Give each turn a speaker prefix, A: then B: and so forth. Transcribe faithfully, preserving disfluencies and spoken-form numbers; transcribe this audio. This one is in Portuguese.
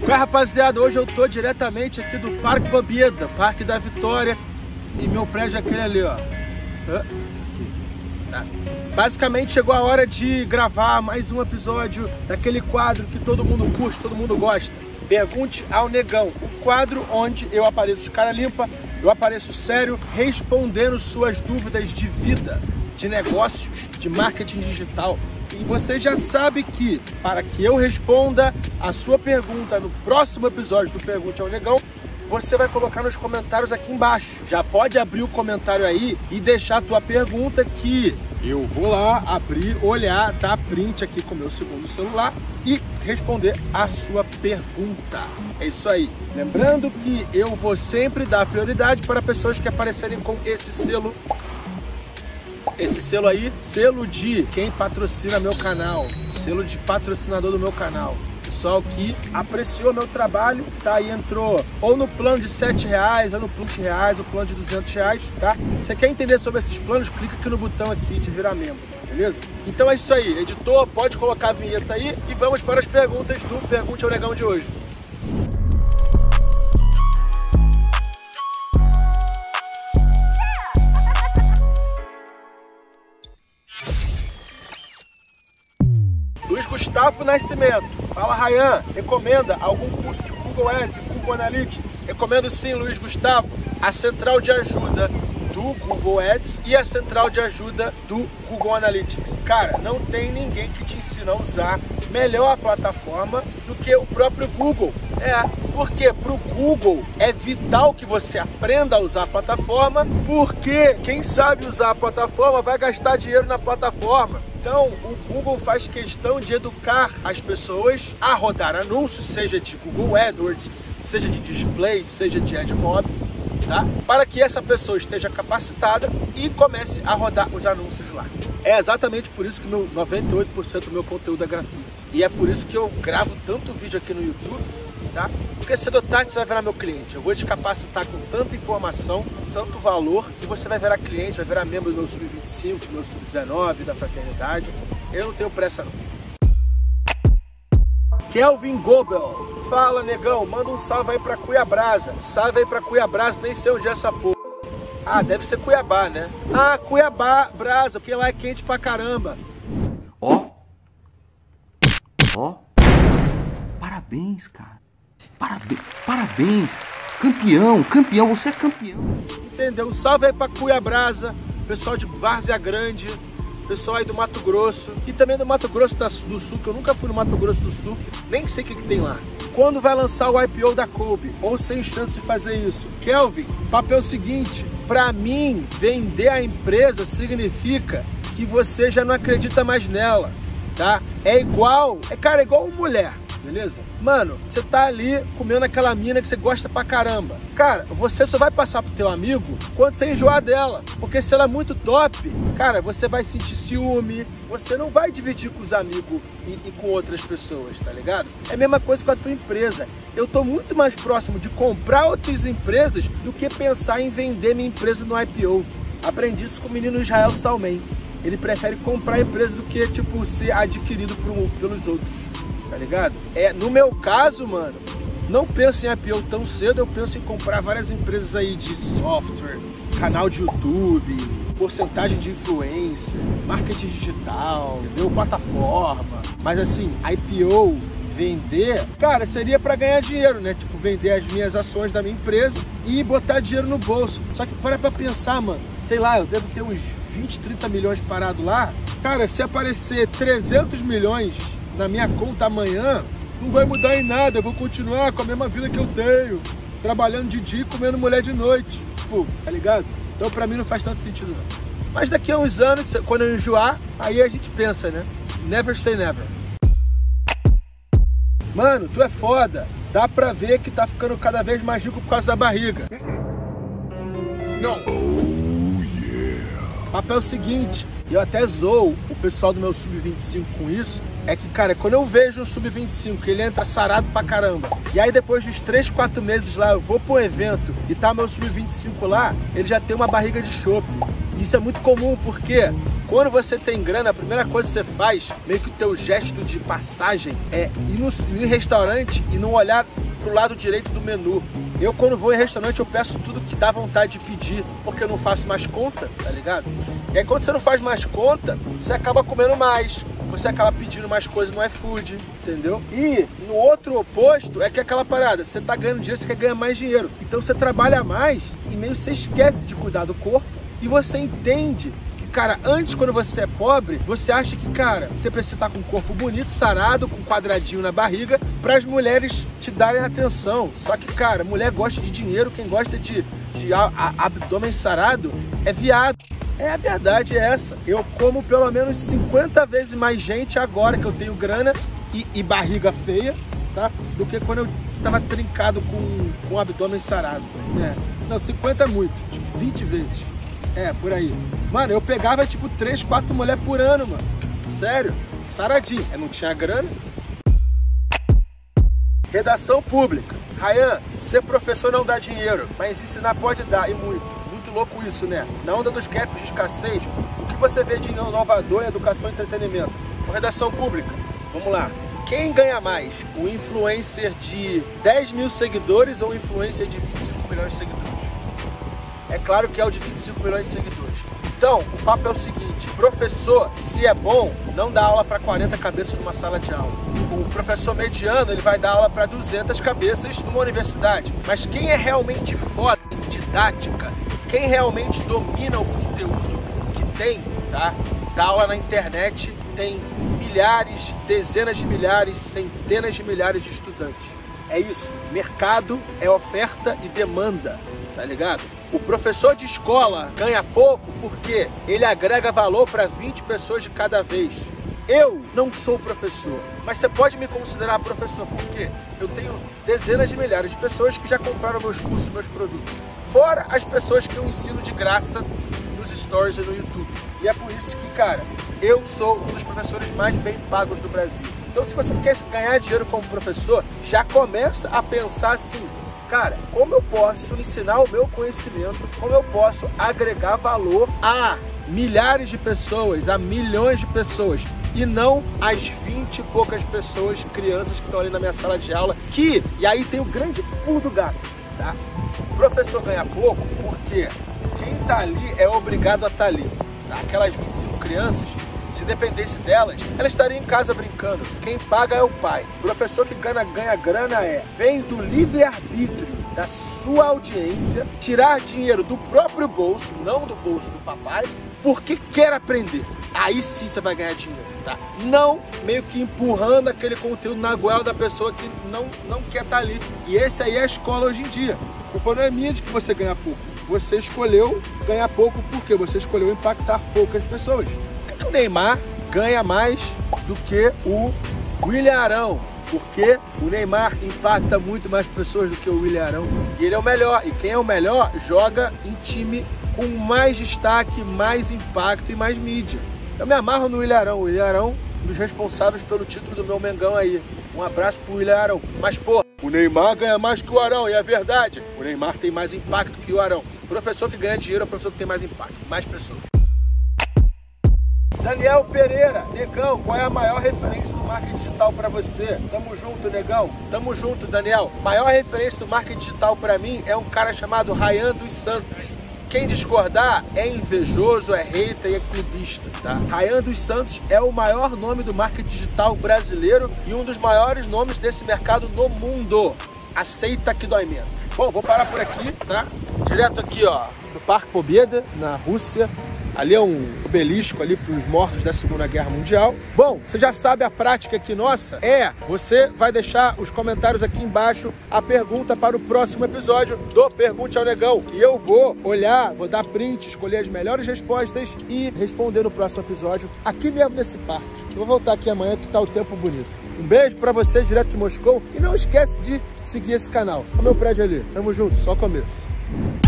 A: Mas, rapaziada, hoje eu tô diretamente aqui do Parque Pobeda, Parque da Vitória. E meu prédio é aquele ali, ó. Tá. Basicamente chegou a hora de gravar mais um episódio daquele quadro que todo mundo curte, todo mundo gosta. Pergunte ao Negão, o quadro onde eu apareço de cara limpa, eu apareço sério, respondendo suas dúvidas de vida, de negócios, de marketing digital. E você já sabe que, para que eu responda a sua pergunta no próximo episódio do Pergunte ao Negão, você vai colocar nos comentários aqui embaixo. Já pode abrir o comentário aí e deixar a tua pergunta que eu vou lá abrir, olhar, dar print aqui com o meu segundo celular e responder a sua pergunta. É isso aí. Lembrando que eu vou sempre dar prioridade para pessoas que aparecerem com esse selo. Esse selo aí, selo de quem patrocina meu canal, selo de patrocinador do meu canal. Pessoal que apreciou meu trabalho, tá? E entrou ou no plano de sete reais, ou no plano de reais, ou plano de duzentos reais, tá? Você quer entender sobre esses planos? Clica aqui no botão aqui de virar membro, beleza? Então é isso aí, editor, pode colocar a vinheta aí e vamos para as perguntas do Pergunte ao Negão de hoje. Luiz Gustavo Nascimento. Fala, Ryan, recomenda algum curso de Google Ads e Google Analytics? Recomendo sim, Luiz Gustavo, a central de ajuda do Google Ads e a central de ajuda do Google Analytics. Cara, não tem ninguém que te ensina a usar melhor a plataforma do que o próprio Google. É, porque para o Google é vital que você aprenda a usar a plataforma, porque quem sabe usar a plataforma vai gastar dinheiro na plataforma. Então, o Google faz questão de educar as pessoas a rodar anúncios, seja de Google AdWords, seja de display, seja de AdMob, tá? Para que essa pessoa esteja capacitada e comece a rodar os anúncios lá. É exatamente por isso que meu noventa e oito por cento do meu conteúdo é gratuito. E é por isso que eu gravo tanto vídeo aqui no YouTube, tá? Porque cedo ou tarde você vai virar meu cliente. Eu vou te capacitar com tanta informação, com tanto valor, que você vai virar cliente, vai virar membro do meu sub vinte e cinco, do meu sub dezenove, da fraternidade. Eu não tenho pressa não. Kelvin Gobel. Fala, Negão, manda um salve aí pra Cuiabrasa. Um salve aí pra Cuiabrasa, nem sei onde é essa porra. Ah, deve ser Cuiabá, né? Ah, Cuiabá, Brasa, porque lá é quente pra caramba.
B: Ó. Ó. Parabéns, cara. Parabéns. Parabéns. Campeão, campeão, você é campeão.
A: Entendeu? Um salve aí pra Cuiabrasa, pessoal de Várzea Grande, pessoal aí do Mato Grosso e também do Mato Grosso do Sul, que eu nunca fui no Mato Grosso do Sul, nem sei o que, que tem lá. Quando vai lançar o I P O da Kolbe? Ou sem chance de fazer isso? Kelvin, papel seguinte, pra mim, vender a empresa significa que você já não acredita mais nela, tá? É igual, é cara, é igual uma mulher, beleza? Mano, você tá ali comendo aquela mina que você gosta pra caramba. Cara, você só vai passar pro teu amigo quando você enjoar dela. Porque se ela é muito top, cara, você vai sentir ciúme, você não vai dividir com os amigos e, e com outras pessoas, tá ligado? É a mesma coisa com a tua empresa. Eu tô muito mais próximo de comprar outras empresas do que pensar em vender minha empresa no I P O. Aprendi isso com o menino Israel Salmen. Ele prefere comprar a empresa do que, tipo, ser adquirido por um, pelos outros. Tá ligado? É, no meu caso, mano, não penso em I P O tão cedo, eu penso em comprar várias empresas aí de software, canal de YouTube, porcentagem de influência, marketing digital, entendeu? Plataforma. Mas assim, I P O, vender, cara, seria para ganhar dinheiro, né? Tipo, vender as minhas ações da minha empresa e botar dinheiro no bolso. Só que para pra pensar, mano, sei lá, eu devo ter uns vinte, trinta milhões parado lá. Cara, se aparecer trezentos milhões na minha conta amanhã, não vai mudar em nada, eu vou continuar com a mesma vida que eu tenho, trabalhando de dia e comendo mulher de noite, tipo, tá ligado? Então pra mim não faz tanto sentido não. Mas daqui a uns anos, quando eu enjoar, aí a gente pensa, né? Never say never. Mano, tu é foda, dá pra ver que tá ficando cada vez mais rico por causa da barriga. Não. Oh, yeah. Papel seguinte, eu até zoo o pessoal do meu sub vinte e cinco com isso, é que, cara, quando eu vejo um sub vinte e cinco, ele entra sarado pra caramba, e aí depois dos três, quatro meses lá, eu vou pro evento e tá meu sub vinte e cinco lá, ele já tem uma barriga de chope. Isso é muito comum porque quando você tem grana, a primeira coisa que você faz, meio que o teu gesto de passagem, é ir, no, ir em restaurante e não olhar pro lado direito do menu. Eu, quando vou em restaurante, eu peço tudo que dá vontade de pedir, porque eu não faço mais conta, tá ligado? E aí, quando você não faz mais conta, você acaba comendo mais, você acaba pedindo mais coisas no iFood, entendeu? E no outro oposto, é que é aquela parada, você tá ganhando dinheiro, você quer ganhar mais dinheiro. Então você trabalha mais e meio você esquece de cuidar do corpo e você entende que, cara, antes, quando você é pobre, você acha que, cara, você precisa estar com um corpo bonito, sarado, com um quadradinho na barriga, para as mulheres te darem atenção. Só que, cara, mulher gosta de dinheiro, quem gosta de, de a, a, abdômen sarado é viado. É, a verdade é essa. Eu como pelo menos cinquenta vezes mais gente agora que eu tenho grana e, e barriga feia, tá? Do que quando eu tava trincado com, com o abdômen sarado. É. Não, cinquenta é muito, tipo vinte vezes. É, por aí. Mano, eu pegava tipo três, quatro mulheres por ano, mano. Sério, saradinho. Eu não tinha grana. Redação pública. Rayan, ser professor não dá dinheiro, mas ensinar pode dar, e muito. Muito louco isso, né? Na onda dos gaps de escassez, o que você vê de inovador em educação e entretenimento? Com redação pública, vamos lá. Quem ganha mais? O influencer de dez mil seguidores ou o influencer de vinte e cinco milhões de seguidores? É claro que é o de vinte e cinco milhões de seguidores. Então, o papo é o seguinte, professor, se é bom, não dá aula para quarenta cabeças numa sala de aula. O professor mediano, ele vai dar aula para duzentas cabeças numa universidade. Mas quem é realmente foda em didática, quem realmente domina o conteúdo que tem, tá? Dá aula na internet, tem milhares, dezenas de milhares, centenas de milhares de estudantes. É isso, mercado é oferta e demanda, tá ligado? O professor de escola ganha pouco porque ele agrega valor para vinte pessoas de cada vez. Eu não sou professor, mas você pode me considerar professor porque eu tenho dezenas de milhares de pessoas que já compraram meus cursos e meus produtos. Fora as pessoas que eu ensino de graça nos stories e no YouTube. E é por isso que, cara, eu sou um dos professores mais bem pagos do Brasil. Então, se você quer ganhar dinheiro como professor, já começa a pensar assim, cara, como eu posso ensinar o meu conhecimento, como eu posso agregar valor a milhares de pessoas, a milhões de pessoas, e não as vinte e poucas pessoas, crianças que estão ali na minha sala de aula, que, e aí tem o grande pulo do gato, tá? O professor ganha pouco porque quem tá ali é obrigado a estar ali, tá? Aquelas vinte e cinco crianças, se dependesse delas, elas estariam em casa brincando. Quem paga é o pai. O professor que ganha, ganha grana é, vem do livre-arbítrio da sua audiência, tirar dinheiro do próprio bolso, não do bolso do papai, porque quer aprender. Aí sim você vai ganhar dinheiro, tá? Não meio que empurrando aquele conteúdo na goela da pessoa que não, não quer estar ali. E esse aí é a escola hoje em dia. A culpa não é minha de que você ganha pouco. Você escolheu ganhar pouco porque você escolheu impactar poucas pessoas. O Neymar ganha mais do que o William Arão, porque o Neymar impacta muito mais pessoas do que o William Arão, e ele é o melhor, e quem é o melhor joga em time com mais destaque, mais impacto e mais mídia. Eu me amarro no William Arão, o William Arão, um dos responsáveis pelo título do meu Mengão aí. Um abraço pro William Arão. Mas pô, o Neymar ganha mais que o Arão, e é verdade, o Neymar tem mais impacto que o Arão. O professor que ganha dinheiro é o professor que tem mais impacto, mais pessoas. Daniel Pereira, negão, qual é a maior referência do marketing digital para você? Tamo junto, negão. Tamo junto, Daniel. Maior referência do marketing digital para mim é um cara chamado Rayan dos Santos. Quem discordar é invejoso, é hater e é clubista, tá? Rayan dos Santos é o maior nome do marketing digital brasileiro e um dos maiores nomes desse mercado no mundo. Aceita que dói menos. Bom, vou parar por aqui, tá? Direto aqui, ó, do Parque Pobeda, na Rússia. Ali é um obelisco ali para os mortos da Segunda Guerra Mundial. Bom, você já sabe a prática aqui nossa? É, você vai deixar os comentários aqui embaixo a pergunta para o próximo episódio do Pergunte ao Negão. E eu vou olhar, vou dar print, escolher as melhores respostas e responder no próximo episódio aqui mesmo nesse parque. Eu vou voltar aqui amanhã que tá o tempo bonito. Um beijo para você direto de Moscou e não esquece de seguir esse canal. É o meu prédio ali. Tamo junto, só começo.